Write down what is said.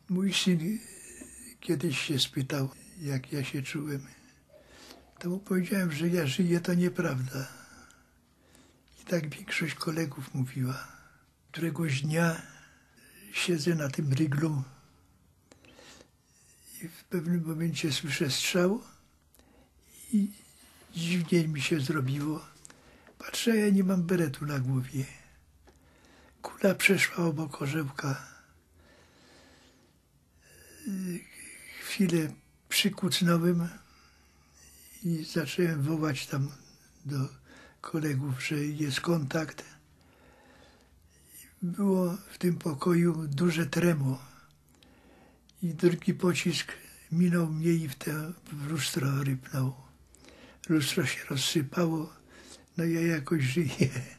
Mój syn kiedyś się spytał, jak ja się czułem. To mu powiedziałem, że ja żyję, to nieprawda. I tak większość kolegów mówiła. Któregoś dnia siedzę na tym ryglu i w pewnym momencie słyszę strzał i dziwnie mi się zrobiło. Patrzę, ja nie mam beretu na głowie. Kula przeszła obok orzełka. Chwilę przykucnąłem i zacząłem wołać tam do kolegów, że jest kontakt. Było w tym pokoju duże tremo i drugi pocisk minął mnie i w lustro rypnął. Lustro się rozsypało, no ja jakoś żyję.